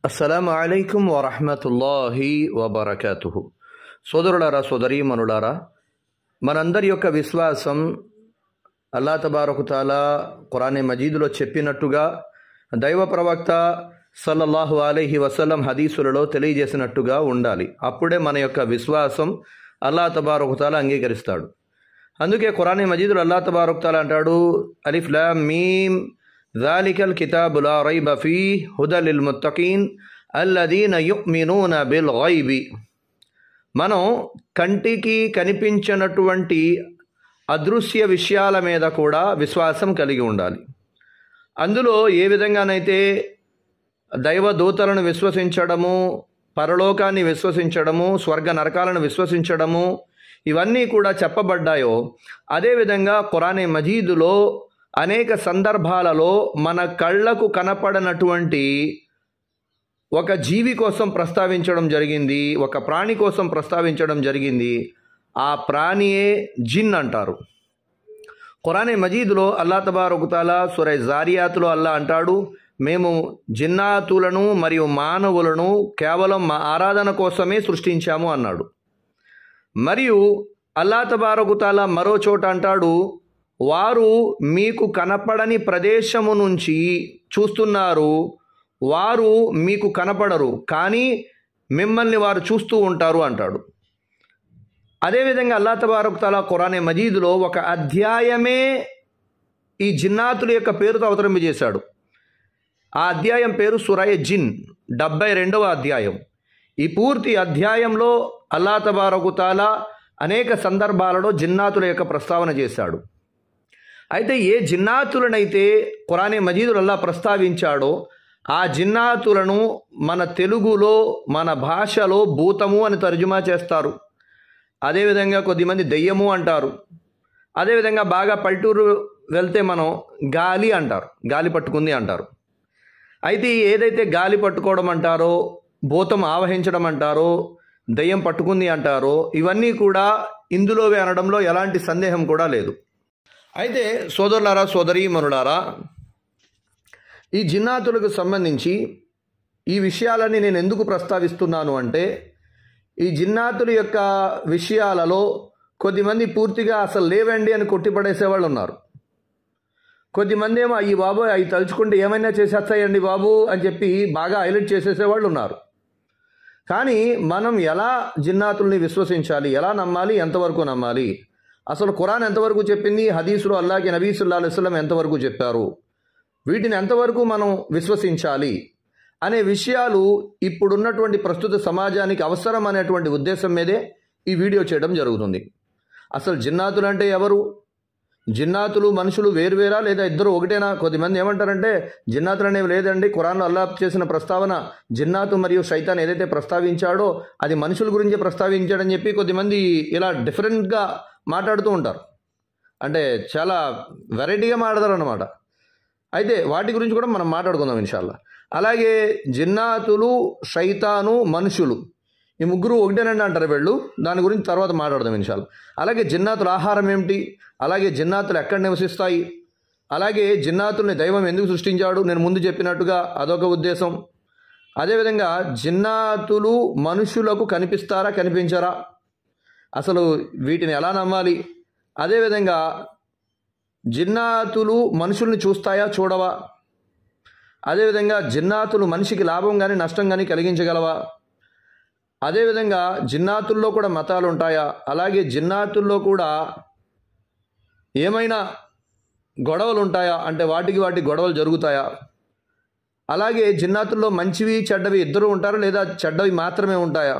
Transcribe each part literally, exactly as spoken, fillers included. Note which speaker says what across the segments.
Speaker 1: అస్సలాము అలైకుం వరహ్మతుల్లాహి వబరకాతుహు. సోదరులారా, సోదరీమణులారా, మనందరి యొక్క విశ్వాసం అల్లాహ్ తబారకు తాలా ఖురాన్ మజీదులో చెప్పినట్టుగా, దైవ ప్రవక్త సల్లల్లాహు అలైహి వసల్లం హదీసులలో తెలియజేసినట్టుగా ఉండాలి. అప్పుడే మన యొక్క విశ్వాసం అల్లాహ్ తబారకు తాలా అంగీకరిస్తాడు. అందుకే ఖురాన్ మజీదులో అల్లాహ్ తబారకు తాలా అంటాడు, అలిఫ్ లామ్ మీమ్ ذَلِكَ الْكِتَابُ لَا رَيْبَ فِيهِ هُدًى لِلْمُتَّقِينَ الَّذِينَ يُؤْمِنُونَ بِالْغَيْبِ. మనం కంటికి కనిపించినటువంటి అదృశ్య విషయాల మీద కూడా విశ్వాసం కలిగి ఉండాలి. అందులో ఏ విధంగానైతే దైవ దూతలను విశ్వసించడము, పరలోకాన్ని విశ్వసించడము, స్వర్గ నరకాలను విశ్వసించడము, ఇవన్నీ కూడా చెప్పబడ్డాయో, అదేవిధంగా ఖురాన్ మజీదులో అనేక సందర్భాలలో మన కళ్ళకు కనపడనటువంటి ఒక జీవి కోసం ప్రస్తావించడం జరిగింది, ఒక ప్రాణి కోసం ప్రస్తావించడం జరిగింది. ఆ ప్రాణియే జిన్ అంటారు. ఖురాన్ మజీదులో అల్లాహ్ తబారకు తాలా సూరా జారియాతులో అల్లాహ్ అంటాడు, మేము జిన్నాతులను మరియు మానవులను కేవలం మా ఆరాధన కోసమే సృష్టించాము అన్నాడు. మరియు అల్లాహ్ తబారకు తాలా మరో చోట అంటాడు, వారు మీకు కనపడని ప్రదేశము నుంచి చూస్తున్నారు, వారు మీకు కనపడరు, కానీ మిమ్మల్ని వారు చూస్తూ ఉంటారు అంటాడు. అదేవిధంగా అల్లాహ్ తబారకు తాలా ఖురాన్ మజీదులో ఒక అధ్యాయమే ఈ జిన్నాతుల యొక్క పేరుతో అవతరింపజేశాడు. ఆ అధ్యాయం పేరు సూరా జిన్, డెబ్బై రెండవ అధ్యాయం. ఈ పూర్తి అధ్యాయంలో అల్లాహ్ తబారకు తాలా అనేక సందర్భాలలో జిన్నాతుల యొక్క ప్రస్తావన చేశాడు. అయితే ఏ జిన్నాతులనైతే ఖురాన్ మజీదులో అల్లాహ్ ప్రస్తావించాడో ఆ జిన్నాతులను మన తెలుగులో, మన భాషలో భూతము అని తర్జుమా చేస్తారు. అదేవిధంగా కొద్దిమంది దెయ్యము అంటారు. అదేవిధంగా బాగా పల్లెటూరు వెళ్తే మనం గాలి అంటారు, గాలి పట్టుకుంది అంటారు. అయితే ఏదైతే గాలి పట్టుకోవడం అంటారో, భూతం ఆవహించడం అంటారో, దెయ్యం పట్టుకుంది అంటారో, ఇవన్నీ కూడా ఇందులోవే అనడంలో ఎలాంటి సందేహం కూడా లేదు. అయితే సోదరులారా, సోదరీమణులారా, ఈ జిన్నాతులకు సంబంధించి ఈ విషయాలని నేను ఎందుకు ప్రస్తావిస్తున్నాను అంటే, ఈ జిన్నాతుల యొక్క విషయాలలో కొద్దిమంది పూర్తిగా అసలు లేవండి అని కొట్టిపడేసేవాళ్ళు ఉన్నారు. కొద్దిమంది ఏమో ఈ బాబు అవి తలుచుకుంటే ఏమైనా చేసేస్తాయండి బాబు అని చెప్పి బాగా హైలైట్ చేసేసేవాళ్ళు ఉన్నారు. కానీ మనం ఎలా జిన్నాతుల్ని విశ్వసించాలి, ఎలా నమ్మాలి, ఎంతవరకు నమ్మాలి, అసలు ఖురాన్ ఎంతవరకు చెప్పింది, హదీసులో అల్లాహ్కి నబీ సల్లల్లాహు అలైహి వసల్లం ఎంతవరకు చెప్పారు, వీటిని ఎంతవరకు మనం విశ్వసించాలి అనే విషయాలు ఇప్పుడున్నటువంటి ప్రస్తుత సమాజానికి అవసరం అనేటువంటి ఉద్దేశం మీదే ఈ వీడియో చేయడం జరుగుతుంది. అసలు జిన్నాతులు అంటే ఎవరు? జిన్నాతులు మనుషులు వేరువేరా లేదా ఇద్దరు ఒకటేనా? కొద్దిమంది ఏమంటారంటే జిన్నాతులు అనేవి లేదండి, ఖురాన్లో అల్లాహ్ చేసిన ప్రస్తావన జిన్నాతు మరియు శైతాన్ ఏదైతే ప్రస్తావించాడో అది మనుషుల గురించి ప్రస్తావించాడని చెప్పి కొద్దిమంది ఇలా డిఫరెంట్గా మాట్లాడుతూ ఉంటారు. అంటే చాలా వెరైటీగా మాట్లాడతారు అన్నమాట. అయితే వాటి గురించి కూడా మనం మాట్లాడుకుందాం ఇన్షాల్లా. అలాగే జిన్నాతులు, శైతాను, మనుషులు ఈ ముగ్గురు ఒకటేనండి అంటారు వీళ్ళు. దాని గురించి తర్వాత మాట్లాడదాం ఇన్షాల్లా. అలాగే జిన్నాతుల ఆహారం ఏమిటి, అలాగే జిన్నాతులు ఎక్కడ నివసిస్తాయి, అలాగే జిన్నాతుల్ని దైవం ఎందుకు సృష్టించాడు, నేను ముందు చెప్పినట్టుగా అదొక ఉద్దేశం. అదేవిధంగా జిన్నాతులు మనుషులకు కనిపిస్తారా, కనిపించరా, అసలు వీటిని ఎలా నమ్మాలి, అదేవిధంగా జిన్నాతులు మనుషుల్ని చూస్తాయా, చూడవా, అదేవిధంగా జిన్నాతులు మనిషికి లాభం కానీ నష్టం కానీ కలిగించగలవా, అదేవిధంగా జిన్నాతుల్లో కూడా మతాలు ఉంటాయా, అలాగే జిన్నాతుల్లో కూడా ఏమైనా గొడవలు ఉంటాయా, అంటే వాటికి వాటి గొడవలు జరుగుతాయా, అలాగే జిన్నాతుల్లో మంచివి చెడ్డవి ఇద్దరు ఉంటారా లేదా చెడ్డవి మాత్రమే ఉంటాయా,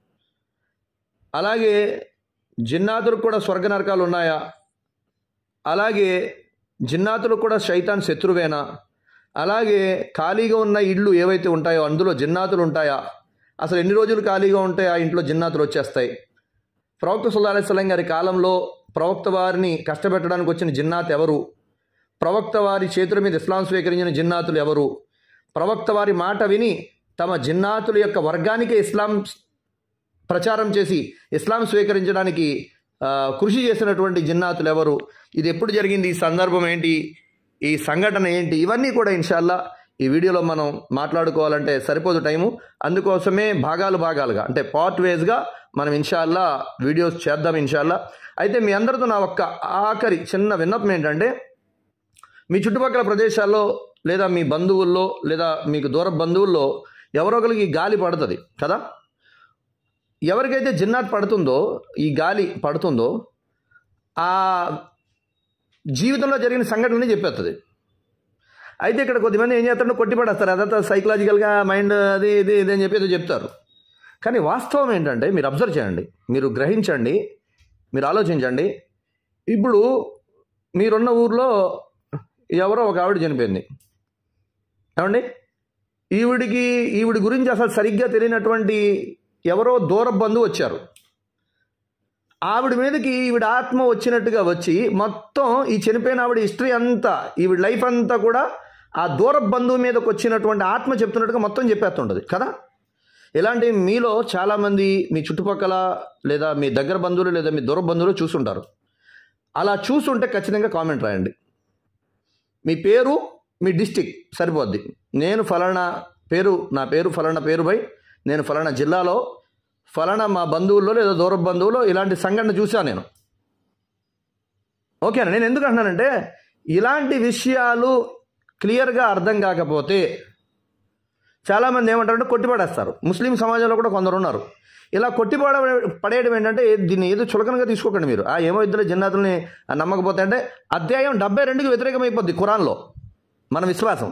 Speaker 1: అలాగే జిన్నాతులకు కూడా స్వర్గ నరకాలు ఉన్నాయా, అలాగే జిన్నాతులకు కూడా శైతాన్ శత్రువేనా, అలాగే ఖాళీగా ఉన్న ఇళ్ళు ఏవైతే ఉంటాయో అందులో జిన్నాతులు ఉంటాయా, అసలు ఎన్ని రోజులు ఖాళీగా ఉంటే ఆ ఇంట్లో జిన్నాతులు వచ్చేస్తాయి. ప్రవక్త సల్లల్లాహు అలైహి వసల్లం గారి కాలంలో ప్రవక్త వారిని కష్టపెట్టడానికి వచ్చిన జిన్నాత్ ఎవరు, ప్రవక్త వారి చేతుల మీద ఇస్లాం స్వీకరించిన జిన్నాతులు ఎవరు, ప్రవక్త వారి మాట విని తమ జిన్నాతుల యొక్క వర్గానికే ఇస్లాం ప్రచారం చేసి ఇస్లాం స్వీకరించడానికి కృషి చేసినటువంటి జిన్నాతులు ఎవరు, ఇది ఎప్పుడు జరిగింది, ఈ సందర్భం ఏంటి, ఈ సంఘటన ఏంటి, ఇవన్నీ కూడా ఇన్షాల్లా ఈ వీడియోలో మనం మాట్లాడుకోవాలంటే సరిపోదు టైము. అందుకోసమే భాగాలు భాగాలుగా అంటే పార్ట్ వేస్గా మనం ఇన్షాల్లా వీడియోస్ చేద్దాం ఇన్షాల్లా. అయితే మీ అందరితో నా ఒక్క ఆఖరి చిన్న విన్నపం ఏంటంటే, మీ చుట్టుపక్కల ప్రదేశాల్లో లేదా మీ బంధువుల్లో లేదా మీకు దూర బంధువుల్లో ఎవరో ఒకరికి గాలి పడుతుంది కదా. ఎవరికైతే జిన్నాత్ పడుతుందో, ఈ గాలి పడుతుందో, ఆ జీవితంలో జరిగిన సంఘటనని చెప్పేస్తుంది. అయితే ఇక్కడ కొద్దిమంది ఏం చేస్తారో కొట్టిపడేస్తారు, అదంతా సైకలాజికల్గా మైండ్ అది ఇది ఇది అని చెప్పి ఏదో చెప్తారు. కానీ వాస్తవం ఏంటంటే మీరు అబ్జర్వ్ చేయండి, మీరు గ్రహించండి, మీరు ఆలోచించండి. ఇప్పుడు మీరున్న ఊర్లో ఎవరో ఒక ఆవిడ చనిపోయింది ఏమండి. ఈవిడికి ఈవిడి గురించి అసలు సరిగ్గా తెలియనటువంటి ఎవరో దూర బంధువు వచ్చారు. ఆవిడ మీదకి ఈవిడ ఆత్మ వచ్చినట్టుగా వచ్చి మొత్తం ఈ చనిపోయిన ఆవిడ హిస్టరీ అంతా, ఈవిడ లైఫ్ అంతా కూడా ఆ దూర బంధువు మీదకి వచ్చినటువంటి ఆత్మ చెప్తున్నట్టుగా మొత్తం చెప్పేస్తుంటుంది కదా. ఇలాంటి మీలో చాలామంది మీ చుట్టుపక్కల లేదా మీ దగ్గర బంధువులు లేదా మీ దూర బంధువులు చూసుంటారు. అలా చూసుంటే ఖచ్చితంగా కామెంట్ రాయండి. మీ పేరు, మీ డిస్టిక్ సరిపోద్ది. నేను ఫలానా పేరు, నా పేరు ఫలానా పేరు బై, నేను ఫలానా జిల్లాలో ఫలానా మా బంధువుల్లో లేదా దూర బంధువుల్లో ఇలాంటి సంఘటన చూశాను నేను. ఓకేనా? నేను ఎందుకు అంటున్నానంటే, ఇలాంటి విషయాలు క్లియర్గా అర్థం కాకపోతే చాలామంది ఏమంటారంటే కొట్టిపడేస్తారు. ముస్లిం సమాజంలో కూడా కొందరు ఉన్నారు. ఇలా కొట్టిపడ పడేయడం ఏంటంటే, దీన్ని ఏదో చులకనగా తీసుకోకండి మీరు. ఆ ఏమో ఇద్దరు జిన్నాతుల్ని నమ్మకపోతే అంటే అధ్యాయం డెబ్బై రెండుకి వ్యతిరేకమైపోద్ది ఖురాన్లో మన విశ్వాసం.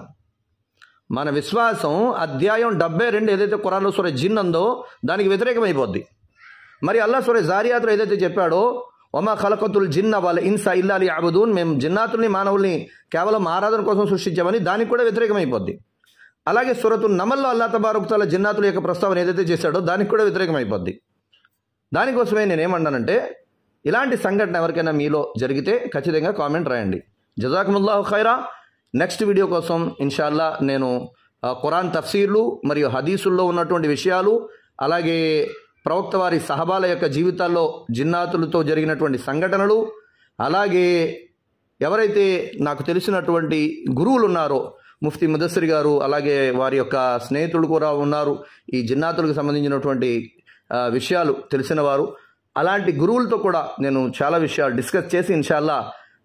Speaker 1: మన విశ్వాసం అధ్యాయం డెబ్బై రెండు ఏదైతే ఖురాన్లో సూర జిన్ ఉందో దానికి వ్యతిరేకమైపోద్ది. మరి అల్లాహ్ సూర జారియాత్లో ఏదైతే చెప్పాడో, వమా ఖలఖతుల్ జిన్న వల్ ఇన్సా ఇల్లా లియఅబుదూన్, మేము జిన్నాతుల్ని మానవుల్ని కేవలం ఆరాధన కోసం సృష్టించామని దానికి కూడా వ్యతిరేకమైపోద్ది. అలాగే సూరతున్ నమల్లో అల్లాహ్ తబారక తఆలా జిన్నాతుల యొక్క ప్రస్తావన ఏదైతే చేశాడో దానికి కూడా వ్యతిరేకమైపోద్ది. దానికోసమే నేనేమన్నానంటే, ఇలాంటి సంఘటన ఎవరికైనా మీలో జరిగితే ఖచ్చితంగా కామెంట్ రాయండి. జజాకుముల్లాహు ఖైరా. నెక్స్ట్ వీడియో కోసం ఇన్షాల్లా నేను ఖురాన్ తఫ్సీర్లు మరియు హదీసుల్లో ఉన్నటువంటి విషయాలు, అలాగే ప్రవక్త వారి సహబాల యొక్క జీవితాల్లో జిన్నాతులతో జరిగినటువంటి సంఘటనలు, అలాగే ఎవరైతే నాకు తెలిసినటువంటి గురువులు ఉన్నారో ముఫ్తీ ముదస్సిర్ గారు, అలాగే వారి యొక్క స్నేహితులు కూడా ఉన్నారు ఈ జిన్నాతులకు సంబంధించినటువంటి విషయాలు తెలిసిన వారు, అలాంటి గురువులతో కూడా నేను చాలా విషయాలు డిస్కస్ చేసి ఇన్షాల్లా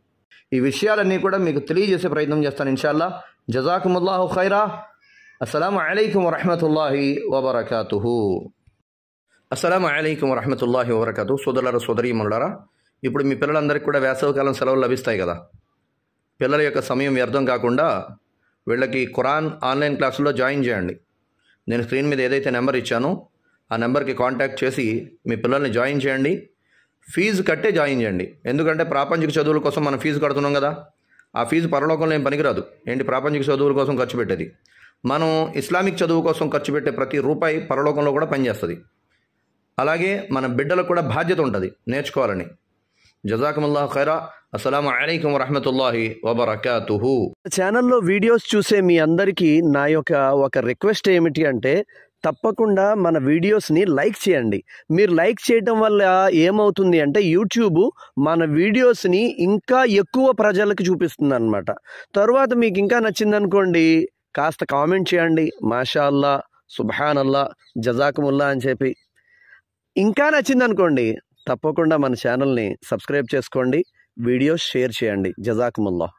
Speaker 1: ఈ విషయాలన్నీ కూడా మీకు తెలియజేసే ప్రయత్నం చేస్తాను ఇన్షాల్లా. జజాకుముల్లాహు ఖైరా. అస్సలాము అలైకుం వరహ్మతుల్లాహి వబరకాతుహు. అస్సలాము అలైకుం వరహ్మతుల్లాహి వబరకాతుహు. సోదరులారా, సోదరీమణులారా, ఇప్పుడు మీ పిల్లలందరికీ కూడా వేసవికాలం సెలవులు లభిస్తాయి కదా. పిల్లల యొక్క సమయం వ్యర్థం కాకుండా వీళ్ళకి ఖురాన్ ఆన్లైన్ క్లాసుల్లో జాయిన్ చేయండి. నేను స్క్రీన్ మీద ఏదైతే నెంబర్ ఇచ్చానో ఆ నెంబర్కి కాంటాక్ట్ చేసి మీ పిల్లల్ని జాయిన్ చేయండి. ఫీజు కట్టే జాయిన్ చేయండి. ఎందుకంటే ప్రాపంచిక చదువుల కోసం మనం ఫీజు కడుతున్నాం కదా, ఆ ఫీజు పరలోకంలో ఏం పనికిరాదు. ఏంటి ప్రాపంచిక చదువుల కోసం ఖర్చు పెట్టేది? మనం ఇస్లామిక్ చదువు కోసం ఖర్చు పెట్టే ప్రతి రూపాయి పరలోకంలో కూడా పనిచేస్తుంది. అలాగే మన బిడ్డలకు కూడా బాధ్యత ఉంటుంది నేర్చుకోవాలని. జజాకుముల్లాహు ఖైరా. అస్సలాము అలైకుం వరహ్మతుల్లాహి వబరకాతుహు.
Speaker 2: ఛానల్లో వీడియోస్ చూసే మీ అందరికీ నా యొక్క ఒక రిక్వెస్ట్ ఏమిటి అంటే, తప్పకుండా మన వీడియోస్ని లైక్ చేయండి. మీరు లైక్ చేయటం వల్ల ఏమవుతుంది అంటే యూట్యూబ్ మన వీడియోస్ని ఇంకా ఎక్కువ ప్రజలకు చూపిస్తుంది అనమాట. తర్వాత మీకు ఇంకా నచ్చిందనుకోండి, కాస్త కామెంట్ చేయండి, మాషా అల్లా, సుబ్హానల్లా, జజాకుముల్లా అని చెప్పి. ఇంకా నచ్చిందనుకోండి, తప్పకుండా మన ఛానల్ని సబ్స్క్రైబ్ చేసుకోండి, వీడియోస్ షేర్ చేయండి. జజాకుముల్లా.